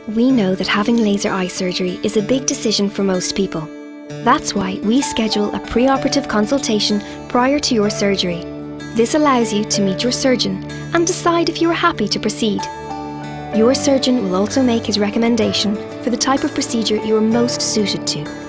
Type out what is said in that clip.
We know that having laser eye surgery is a big decision for most people. That's why we schedule a pre-operative consultation prior to your surgery. This allows you to meet your surgeon and decide if you are happy to proceed. Your surgeon will also make his recommendation for the type of procedure you are most suited to.